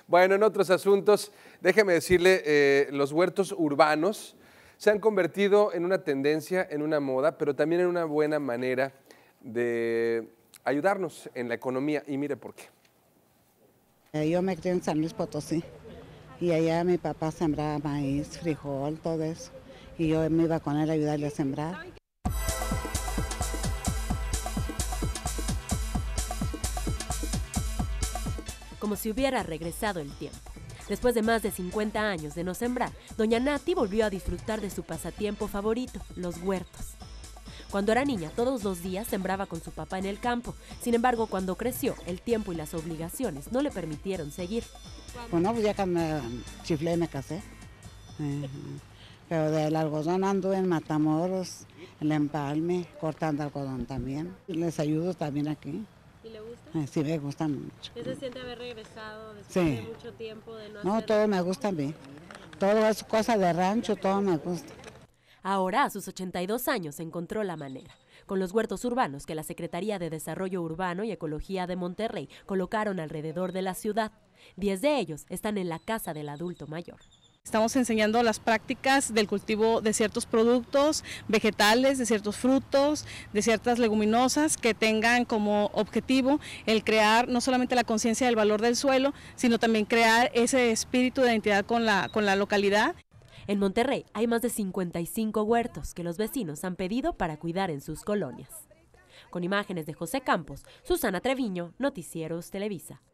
Bueno, en otros asuntos, déjeme decirle, los huertos urbanos se han convertido en una tendencia, en una moda, pero también en una buena manera de ayudarnos en la economía. Y mire por qué. Yo me crié en San Luis Potosí y allá mi papá sembraba maíz, frijol, todo eso. Y yo me iba con él a ayudarle a sembrar. Como si hubiera regresado el tiempo. Después de más de 50 años de no sembrar, doña Nati volvió a disfrutar de su pasatiempo favorito, los huertos. Cuando era niña, todos los días sembraba con su papá en el campo. Sin embargo, cuando creció, el tiempo y las obligaciones no le permitieron seguir. Bueno, pues ya que me chiflé me casé. Pero del algodón ando en Matamoros, el empalme, cortando algodón también. Les ayudo también aquí. ¿Y le gusta? Sí, me gusta mucho. ¿Qué se siente haber regresado después de mucho tiempo de no hacer? No, todo me gusta a mí. Todo es cosa de rancho, todo me gusta. Ahora, a sus 82 años, encontró la manera. Con los huertos urbanos que la Secretaría de Desarrollo Urbano y Ecología de Monterrey colocaron alrededor de la ciudad. 10 de ellos están en la casa del adulto mayor. Estamos enseñando las prácticas del cultivo de ciertos productos vegetales, de ciertos frutos, de ciertas leguminosas que tengan como objetivo el crear no solamente la conciencia del valor del suelo, sino también crear ese espíritu de identidad con la localidad. En Monterrey hay más de 55 huertos que los vecinos han pedido para cuidar en sus colonias. Con imágenes de José Campos, Susana Treviño, Noticieros Televisa.